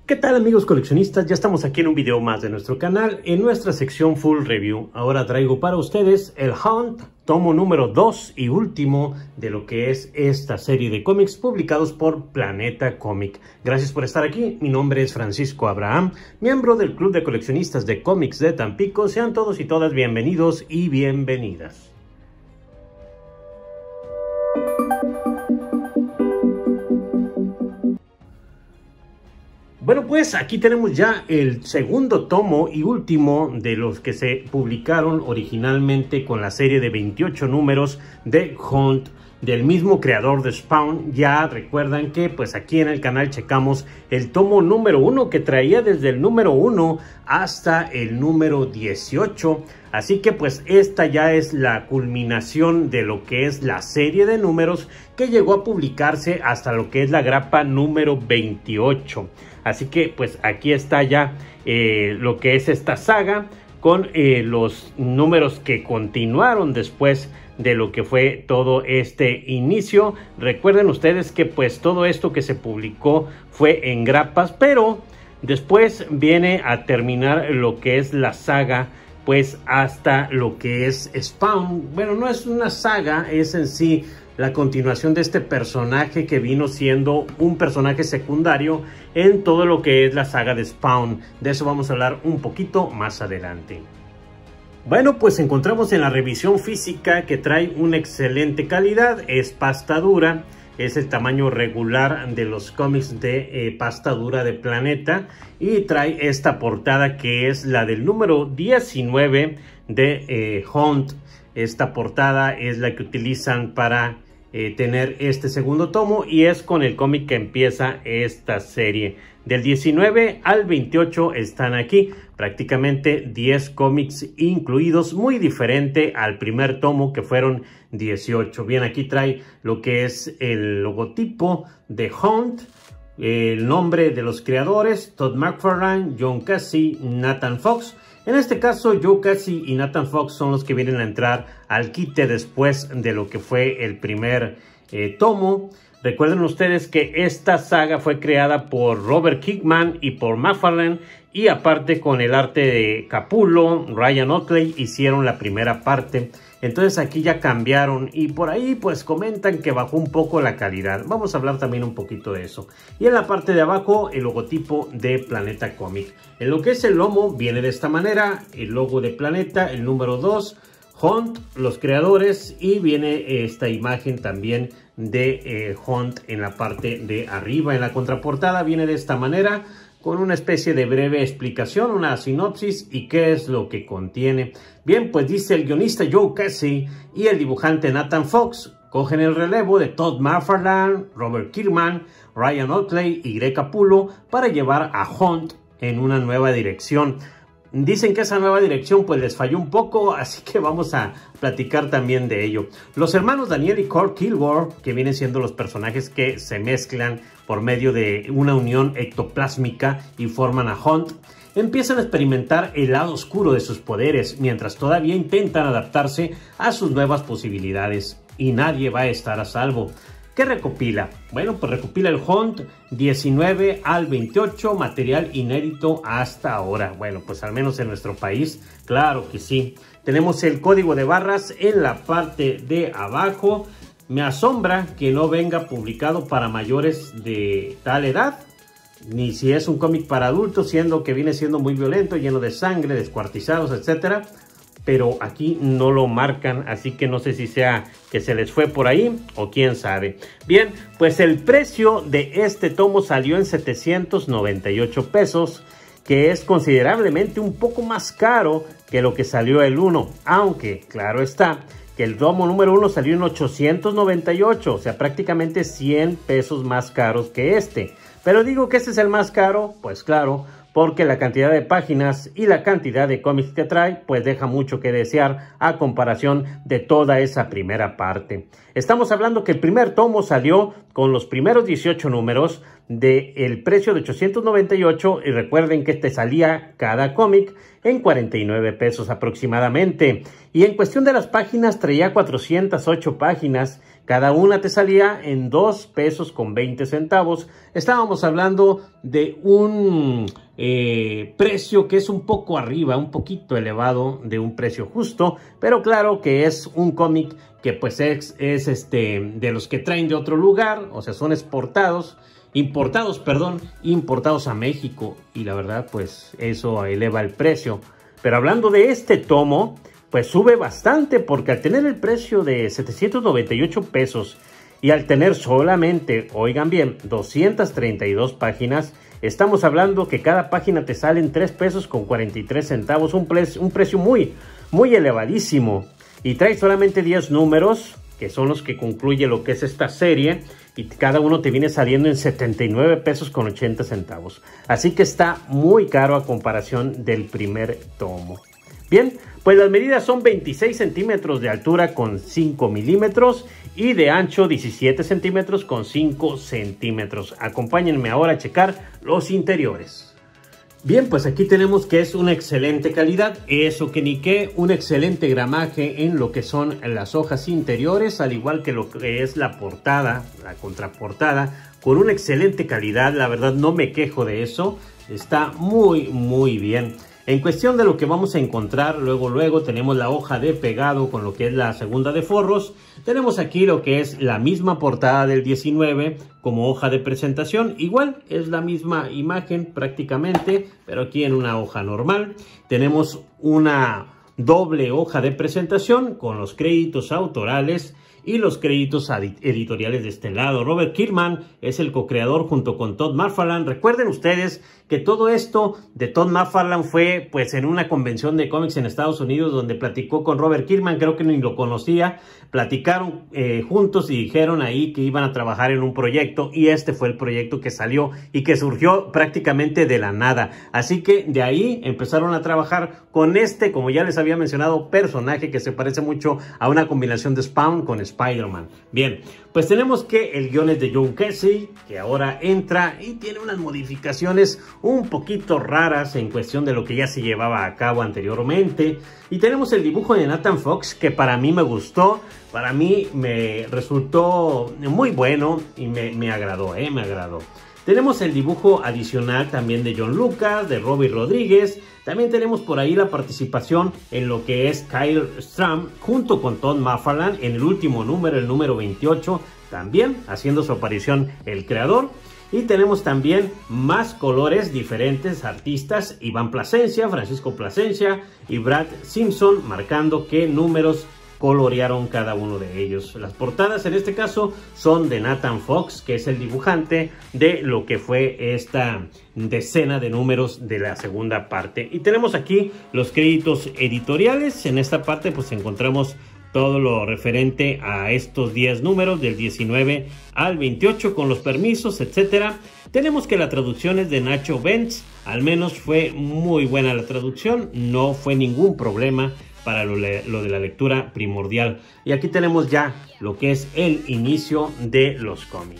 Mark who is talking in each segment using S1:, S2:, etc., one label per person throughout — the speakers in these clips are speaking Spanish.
S1: ¿Qué tal, amigos coleccionistas? Ya estamos aquí en un video más de nuestro canal, en nuestra sección Full Review. Ahora traigo para ustedes el Hunt, tomo número 2 y último de lo que es esta serie de cómics publicados por Planeta Comic. Gracias por estar aquí, mi nombre es Francisco Abraham, miembro del Club de Coleccionistas de Cómics de Tampico. Sean todos y todas bienvenidos y bienvenidas. Bueno, pues aquí tenemos ya el segundo tomo y último de los que se publicaron originalmente con la serie de 28 números de Hunt, del mismo creador de Spawn. Ya recuerdan que pues aquí en el canal checamos el tomo número 1 que traía desde el número 1 hasta el número 18. Así que pues esta ya es la culminación de lo que es la serie de números que llegó a publicarse hasta lo que es la grapa número 28. Así que pues aquí está ya lo que es esta saga con los números que continuaron después de lo que fue todo este inicio. Recuerden ustedes que pues todo esto que se publicó fue en grapas, pero después viene a terminar lo que es la saga pues hasta lo que es Spawn. Bueno, no es una saga, es en sí la continuación de este personaje que vino siendo un personaje secundario en todo lo que es la saga de Spawn. De eso vamos a hablar un poquito más adelante. Bueno, pues encontramos en la revisión física que trae una excelente calidad, es pasta dura, es el tamaño regular de los cómics de pasta dura de Planeta, y trae esta portada que es la del número 19 de Hunt. Esta portada es la que utilizan para tener este segundo tomo, y es con el cómic que empieza esta serie. Del 19 al 28 están aquí, prácticamente 10 cómics incluidos, muy diferente al primer tomo que fueron 18. Bien, aquí trae lo que es el logotipo de Hunt, el nombre de los creadores, Todd McFarlane, John Casey, Nathan Fox. En este caso, Joe Casey y Nathan Fox son los que vienen a entrar al quite después de lo que fue el primer tomo. Recuerden ustedes que esta saga fue creada por Robert Kirkman y por McFarlane, y aparte con el arte de Capullo, Ryan Otley hicieron la primera parte. Entonces aquí ya cambiaron y por ahí pues comentan que bajó un poco la calidad. Vamos a hablar también un poquito de eso. Y en la parte de abajo el logotipo de Planeta Comic. En lo que es el lomo viene de esta manera, el logo de Planeta, el número 2, Hunt, los creadores, y viene esta imagen también de Hunt en la parte de arriba. En la contraportada viene de esta manera, con una especie de breve explicación, una sinopsis y qué es lo que contiene. Bien, pues dice: el guionista Joe Casey y el dibujante Nathan Fox cogen el relevo de Todd McFarlane, Robert Kirkman, Ryan Otley y Greg Capullo para llevar a Hunt en una nueva dirección. Dicen que esa nueva dirección pues les falló un poco, así que vamos a platicar también de ello. Los hermanos Daniel y Kurt Kilgore, que vienen siendo los personajes que se mezclan por medio de una unión ectoplásmica y forman a Hunt, empiezan a experimentar el lado oscuro de sus poderes, mientras todavía intentan adaptarse a sus nuevas posibilidades, y nadie va a estar a salvo. ¿Qué recopila? Bueno, pues recopila el Hunt 19 al 28, material inédito hasta ahora. Bueno, pues al menos en nuestro país, claro que sí. Tenemos el código de barras en la parte de abajo. Me asombra que no venga publicado para mayores de tal edad, ni si es un cómic para adultos, siendo que viene siendo muy violento, lleno de sangre, descuartizados, etcétera. Pero aquí no lo marcan, así que no sé si sea que se les fue por ahí o quién sabe. Bien, pues el precio de este tomo salió en 798 pesos, que es considerablemente un poco más caro que lo que salió el 1, aunque claro está que el tomo número 1 salió en 898, o sea, prácticamente 100 pesos más caros que este. Pero digo que este es el más caro, pues claro, porque la cantidad de páginas y la cantidad de cómics que trae pues deja mucho que desear a comparación de toda esa primera parte. Estamos hablando que el primer tomo salió con los primeros 18 números del precio de 898, y recuerden que salía cada cómic en 49 pesos aproximadamente. Y en cuestión de las páginas, traía 408 páginas, Cada una te salía en 2 pesos con 20 centavos. Estábamos hablando de un precio que es un poco arriba, un poquito elevado de un precio justo, pero claro que es un cómic que pues es de los que traen de otro lugar, o sea, son importados a México, y la verdad pues eso eleva el precio. Pero hablando de este tomo, pues sube bastante, porque al tener el precio de 798 pesos y al tener solamente, oigan bien, 232 páginas, estamos hablando que cada página te sale en 3 pesos con 43 centavos, un precio muy, muy elevadísimo. Y trae solamente 10 números, que son los que concluye lo que es esta serie, y cada uno te viene saliendo en 79 pesos con 80 centavos. Así que está muy caro a comparación del primer tomo. Bien, pues las medidas son 26 centímetros de altura con 5 milímetros y de ancho 17 centímetros con 5 centímetros. Acompáñenme ahora a checar los interiores. Bien, pues aquí tenemos que es una excelente calidad, eso que ni qué, un excelente gramaje en lo que son las hojas interiores, al igual que lo que es la portada, la contraportada, con una excelente calidad. La verdad no me quejo de eso, está muy muy bien. En cuestión de lo que vamos a encontrar, luego tenemos la hoja de pegado con lo que es la segunda de forros. Tenemos aquí lo que es la misma portada del 19 como hoja de presentación. Igual es la misma imagen prácticamente, pero aquí en una hoja normal. Tenemos una doble hoja de presentación con los créditos autorales y los créditos editoriales de este lado. Robert Kirkman es el co-creador junto con Todd McFarlane. Recuerden ustedes que todo esto de Todd McFarlane fue pues en una convención de cómics en Estados Unidos, donde platicó con Robert Kirkman, creo que ni lo conocía, platicaron juntos y dijeron ahí que iban a trabajar en un proyecto, y este fue el proyecto que salió y que surgió prácticamente de la nada. Así que de ahí empezaron a trabajar con como ya les había mencionado, personaje que se parece mucho a una combinación de Spawn con Spider-Man. Bien, pues tenemos que el guion es de John Casey, que ahora entra y tiene unas modificaciones un poquito raras en cuestión de lo que ya se llevaba a cabo anteriormente. Y tenemos el dibujo de Nathan Fox, que para mí me gustó, para mí me resultó muy bueno y me agradó, me agradó. Tenemos el dibujo adicional también de John Lucas, de Robbie Rodríguez. También tenemos por ahí la participación en lo que es Kyle Strahm junto con Todd McFarlane en el último número, el número 28, también haciendo su aparición el creador. Y tenemos también más colores, diferentes artistas, Iván Plasencia, Francisco Plasencia y Brad Simpson, marcando qué números colorearon cada uno de ellos. Las portadas en este caso son de Nathan Fox, que es el dibujante de lo que fue esta decena de números de la segunda parte. Y tenemos aquí los créditos editoriales. En esta parte pues encontramos todo lo referente a estos 10 números del 19 al 28 con los permisos, etcétera. Tenemos que la traducción es de Nacho Benz, al menos fue muy buena la traducción, no fue ningún problema para lo de la lectura primordial. Y aquí tenemos ya lo que es el inicio de los cómics.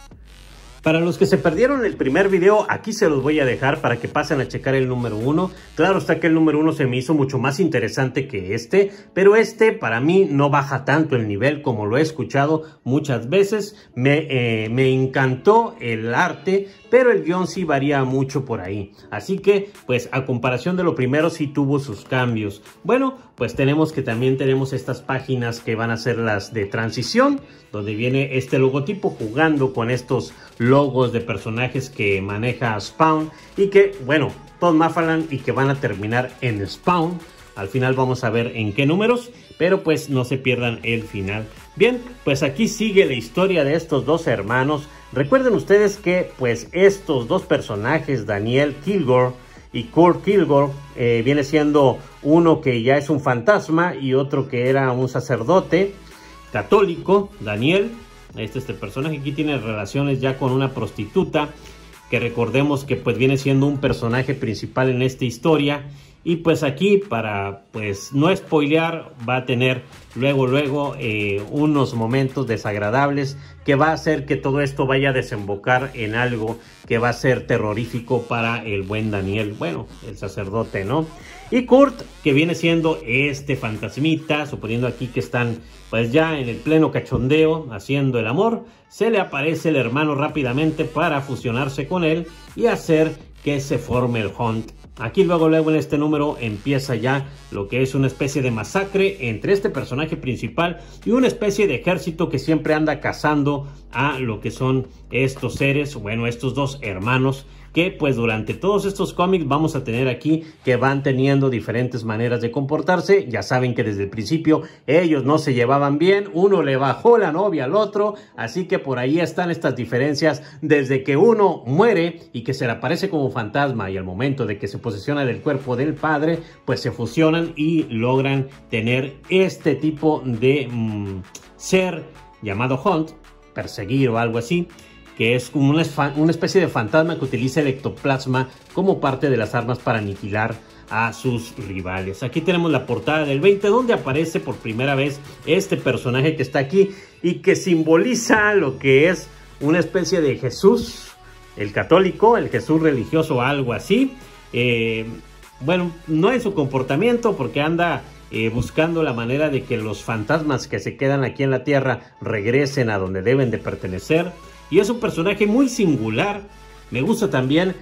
S1: Para los que se perdieron el primer video, aquí se los voy a dejar para que pasen a checar el número 1. Claro está que el número 1 se me hizo mucho más interesante que este, pero este para mí no baja tanto el nivel como lo he escuchado muchas veces. Me encantó el arte, pero el guión sí varía mucho por ahí. Así que, pues a comparación de lo primero sí tuvo sus cambios. Bueno, pues también tenemos estas páginas que van a ser las de transición, donde viene este logotipo jugando con estos logos de personajes que maneja Spawn y que, bueno, Todd McFarlane, y que van a terminar en Spawn. Al final vamos a ver en qué números, pero pues no se pierdan el final. Bien, pues aquí sigue la historia de estos dos hermanos. Recuerden ustedes que pues estos dos personajes, Daniel Kilgore y Kurt Kilgore, viene siendo uno que ya es un fantasma y otro que era un sacerdote católico. Daniel, este personaje aquí tiene relaciones ya con una prostituta, que recordemos que pues viene siendo un personaje principal en esta historia. Y pues aquí, para pues no spoilear, va a tener luego unos momentos desagradables que va a hacer que todo esto vaya a desembocar en algo que va a ser terrorífico para el buen Daniel, bueno, el sacerdote, ¿no? Y Kurt, que viene siendo este fantasmita, suponiendo aquí que están pues ya en el pleno cachondeo, haciendo el amor, se le aparece el hermano rápidamente para fusionarse con él y hacer que se forme el Hunt. Aquí luego en este número empieza ya lo que es una especie de masacre entre este personaje principal y una especie de ejército que siempre anda cazando a lo que son estos seres, bueno, estos dos hermanos, que pues durante todos estos cómics vamos a tener aquí que van teniendo diferentes maneras de comportarse. Ya saben que desde el principio ellos no se llevaban bien, uno le bajó la novia al otro, así que por ahí están estas diferencias desde que uno muere y que se le aparece como fantasma y al momento de que se posesiona del cuerpo del padre, pues se fusionan y logran tener este tipo de ser llamado Hunt, perseguir o algo así, que es como una especie de fantasma que utiliza el ectoplasma como parte de las armas para aniquilar a sus rivales. Aquí tenemos la portada del 20, donde aparece por primera vez este personaje que está aquí y que simboliza lo que es una especie de Jesús, el católico, el Jesús religioso o algo así. Bueno, no es su comportamiento porque anda buscando la manera de que los fantasmas que se quedan aquí en la tierra regresen a donde deben de pertenecer. Y es un personaje muy singular. Me gusta también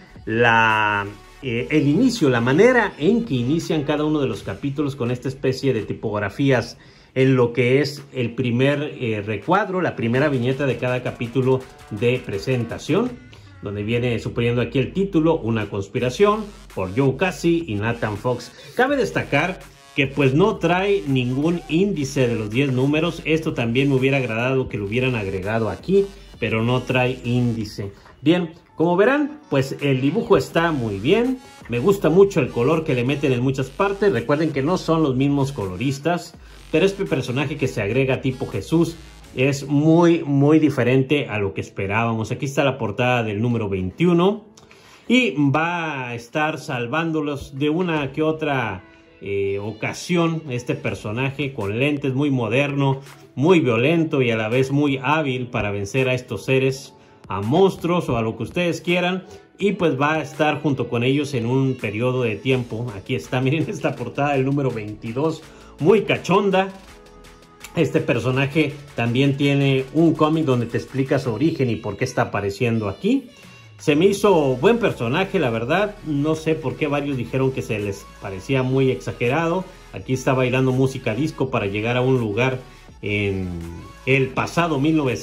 S1: el inicio, la manera en que inician cada uno de los capítulos con esta especie de tipografías en lo que es el primer recuadro, la primera viñeta de cada capítulo de presentación, donde viene suponiendo aquí el título, Una conspiración, por Joe Casey y Nathan Fox. Cabe destacar que pues no trae ningún índice de los 10 números. Esto también me hubiera agradado que lo hubieran agregado aquí, pero no trae índice. Bien, como verán, pues el dibujo está muy bien. Me gusta mucho el color que le meten en muchas partes. Recuerden que no son los mismos coloristas, pero este personaje que se agrega tipo Jesús es muy diferente a lo que esperábamos. Aquí está la portada del número 21 y va a estar salvándolos de una que otra ocasión este personaje, con lentes, muy moderno, muy violento y a la vez muy hábil para vencer a estos seres, a monstruos o a lo que ustedes quieran, y pues va a estar junto con ellos en un periodo de tiempo. Aquí está, miren esta portada del número 22, muy cachonda. Este personaje también tiene un cómic donde te explica su origen y por qué está apareciendo aquí. Se me hizo buen personaje, la verdad. No sé por qué varios dijeron que se les parecía muy exagerado. Aquí está bailando música disco para llegar a un lugar en el pasado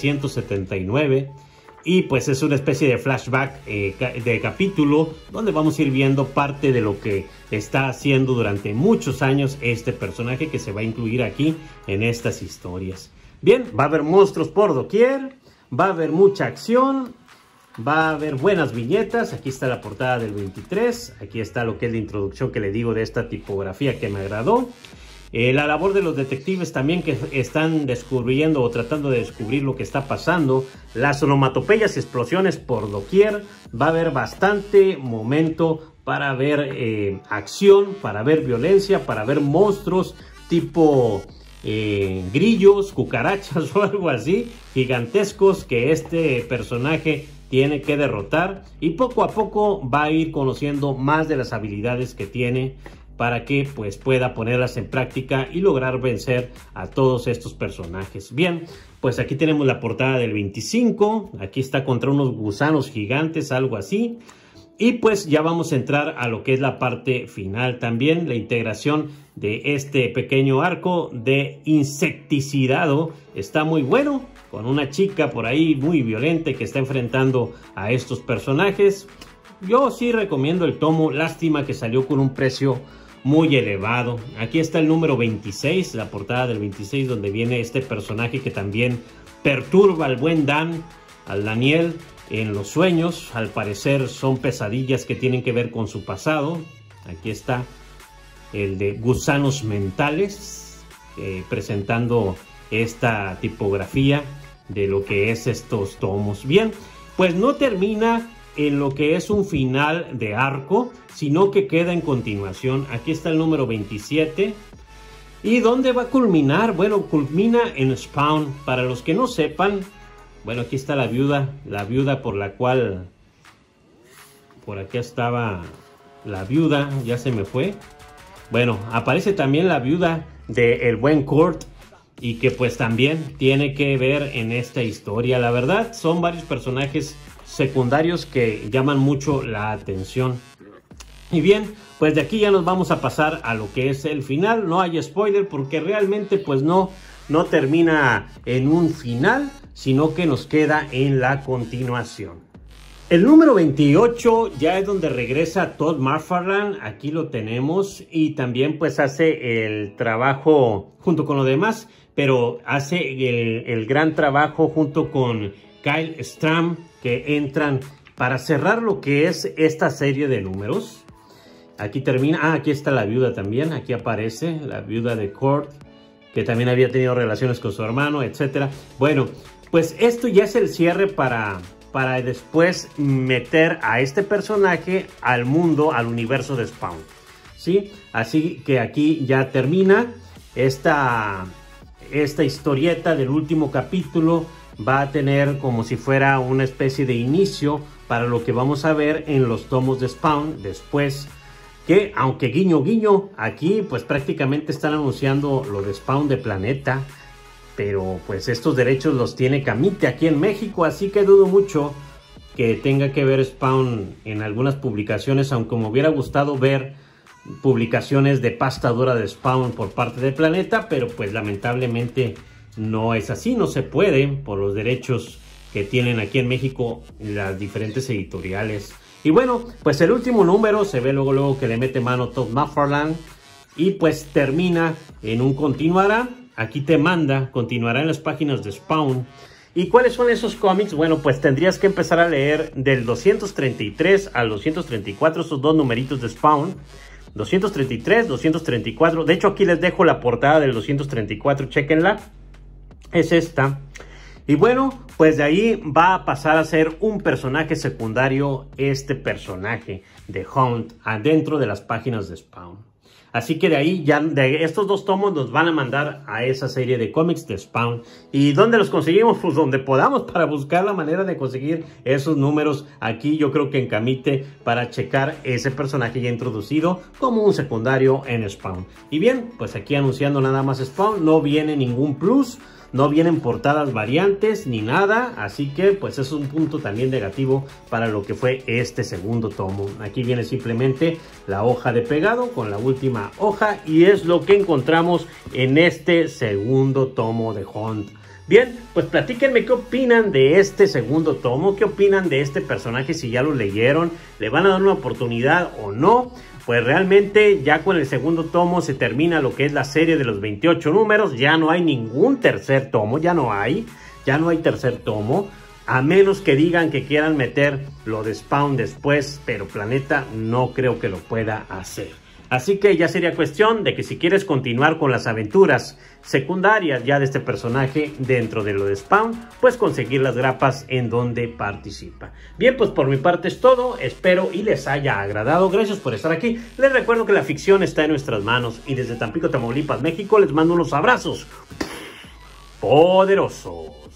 S1: 1979. Y pues es una especie de flashback de capítulo donde vamos a ir viendo parte de lo que está haciendo durante muchos años este personaje, que se va a incluir aquí en estas historias. Bien, va a haber monstruos por doquier, va a haber mucha acción, va a haber buenas viñetas. Aquí está la portada del 23. Aquí está lo que es la introducción que le digo de esta tipografía que me agradó. La labor de los detectives también, que están descubriendo o tratando de descubrir lo que está pasando. Las onomatopeyas y explosiones por doquier. Va a haber bastante momento para ver acción, para ver violencia, para ver monstruos tipo grillos, cucarachas o algo así, gigantescos, que este personaje tiene que derrotar, y poco a poco va a ir conociendo más de las habilidades que tiene para que pues pueda ponerlas en práctica y lograr vencer a todos estos personajes. Bien, pues aquí tenemos la portada del 25, aquí está contra unos gusanos gigantes, algo así. Y pues ya vamos a entrar a lo que es la parte final también, la integración de este pequeño arco de insecticidado. Está muy bueno, con una chica por ahí muy violenta que está enfrentando a estos personajes. Yo sí recomiendo el tomo, lástima que salió con un precio muy elevado. Aquí está el número 26, la portada del 26, donde viene este personaje que también perturba al buen Dan, al Daniel, en los sueños. Al parecer son pesadillas que tienen que ver con su pasado. Aquí está el de gusanos mentales, presentando esta tipografía de lo que es estos tomos. Bien, pues no termina en lo que es un final de arco, sino que queda en continuación. Aquí está el número 27. ¿Y dónde va a culminar? Bueno, culmina en Spawn. Para los que no sepan, bueno, aquí está la viuda por la cual, por aquí estaba la viuda, ya se me fue. bueno, aparece también la viuda del buen Kurt, y que pues también tiene que ver en esta historia. La verdad, son varios personajes secundarios que llaman mucho la atención. Y bien, pues de aquí ya nos vamos a pasar a lo que es el final. No hay spoiler porque realmente pues no termina en un final, sino que nos queda en la continuación. El número 28 ya es donde regresa Todd McFarlane, aquí lo tenemos, y también pues hace el trabajo junto con los demás, pero hace el gran trabajo junto con Kyle Strahm, que entran para cerrar lo que es esta serie de números. Aquí termina, aquí está la viuda también, aquí aparece la viuda de Kurt, que también había tenido relaciones con su hermano, etcétera. Bueno, pues esto ya es el cierre para después meter a este personaje al mundo, al universo de Spawn, ¿sí? Así que aquí ya termina esta historieta del último capítulo. Va a tener como si fuera una especie de inicio para lo que vamos a ver en los tomos de Spawn después, que aunque guiño guiño, aquí pues prácticamente están anunciando lo de Spawn de Planeta, pero pues estos derechos los tiene Camite aquí en México, así que dudo mucho que tenga que ver Spawn en algunas publicaciones, aunque me hubiera gustado ver publicaciones de pasta dura de Spawn por parte de Planeta, pero pues lamentablemente no es así, no se puede por los derechos que tienen aquí en México las diferentes editoriales. Y bueno, pues el último número se ve luego que le mete mano Todd McFarlane y pues termina en un continuará. Aquí te manda, continuará en las páginas de Spawn. ¿Y cuáles son esos cómics? Bueno, pues tendrías que empezar a leer del 233 al 234, esos dos numeritos de Spawn. 233, 234. De hecho, aquí les dejo la portada del 234, chéquenla. Es esta. Y bueno, pues de ahí va a pasar a ser un personaje secundario, este personaje de Hunt, adentro de las páginas de Spawn. Así que de ahí, ya de estos dos tomos nos van a mandar a esa serie de cómics de Spawn. ¿Y dónde los conseguimos? Pues donde podamos, para buscar la manera de conseguir esos números. Aquí yo creo que en Camite, para checar ese personaje ya introducido como un secundario en Spawn. Y bien, pues aquí anunciando nada más Spawn, no viene ningún plus. No vienen portadas variantes ni nada, así que pues es un punto también negativo para lo que fue este segundo tomo. Aquí viene simplemente la hoja de pegado con la última hoja y es lo que encontramos en este segundo tomo de Hunt. Bien, pues platíquenme qué opinan de este segundo tomo, qué opinan de este personaje, si ya lo leyeron, le van a dar una oportunidad o no. Pues realmente ya con el segundo tomo se termina lo que es la serie de los 28 números, ya no hay ningún tercer tomo, ya no hay tercer tomo, a menos que digan que quieran meter lo de Spawn después, pero Planeta no creo que lo pueda hacer. Así que ya sería cuestión de que si quieres continuar con las aventuras secundarias ya de este personaje dentro de lo de Spawn, pues conseguir las grapas en donde participa. Bien, pues por mi parte es todo, espero y les haya agradado, gracias por estar aquí. Les recuerdo que la ficción está en nuestras manos y desde Tampico, Tamaulipas, México les mando unos abrazos poderosos.